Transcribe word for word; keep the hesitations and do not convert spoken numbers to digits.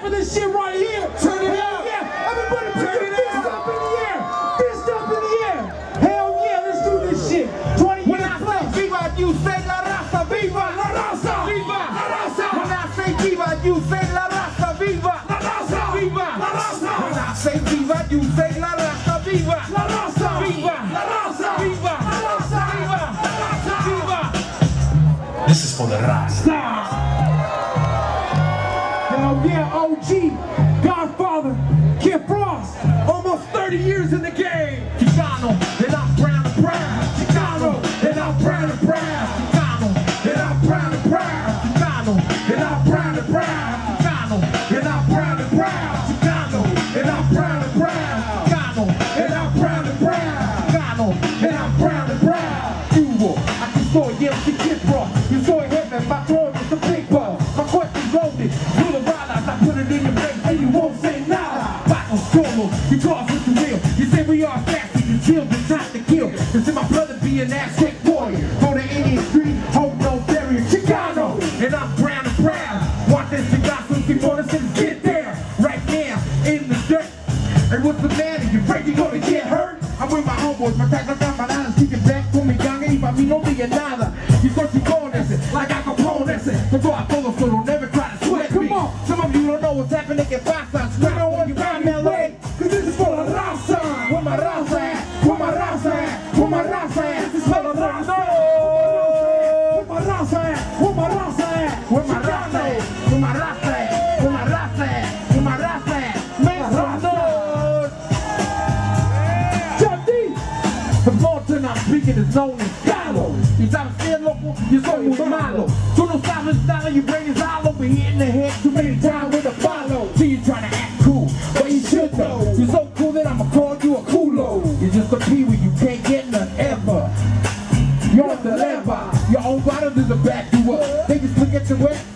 for this shit right here. Turn it Hell up. yeah. Everybody put Turn your it fist up. up in the air. Fist up in the air. Hell yeah, let's do this shit. twenty When years I plus. say viva, you say la raza, viva, la raza, viva, la raza. When I say viva, you say la raza, viva, la raza, viva, la raza. When I say viva, you say la raza, viva, la raza, viva, la raza, viva, la raza, viva, la raza, viva. This is for the Rasta. Hell yeah, O G, Godfather, Kid Frost. Almost thirty years in the game. Chicano, and I'm proud and proud. Chicano, and I'm proud and proud. Chicano, and I'm proud and proud. Chicano, and I'm proud and proud. Chicano, and I'm proud and proud. Chicano, and I'm proud and proud. Chicano, and I'm proud and proud. Chicano, and I'm proud and proud. You will, I can saw yeah, the Kid Frost. You saw heaven, my throne is the big ball. My question's loaded. Full of dollars, I put it in your face and you won't say nada. Battle solo, you cause with the real. You say we are fast, you chill, the time to kill. Cause in my brother be an Aztec warrior. Go to Indian Street, hope no barrier. Chicano, and I'm brown and proud. Want this Chicano before the city get there. Right now, in the dirt. And what's the matter? You afraid you're gonna get hurt? I'm with my homeboys, my tacos down my lines. Keep it back for me, young, y para mí no diga nada. You start to go on ese, like I Capone ese. Pero a todos, so don't never try to sweat me. Come on, some of you don't know what's happening, que pasa. Scream on when you find L A. Cause this is for the raza. Where my raza at? Where my raza at? Where my raza at? This is for the raza. Where my raza at? Where my raza at? Where my raza at? Where my raza at? Where my raza at? Where my raza at? Make some noise. Chuck D. From Norton, I'm speaking is known as Galo. Y sabes que loco, yo soy muy malo. Tú no sabes nada, your brain is all over here in the head. Too many times with a follow. See you trying to act cool, but you should know. You're so cool that I'ma call you a culo. You're just a peewee, you can't get none ever. You're on the lever, your own bottle is a back you up. They just look at your way.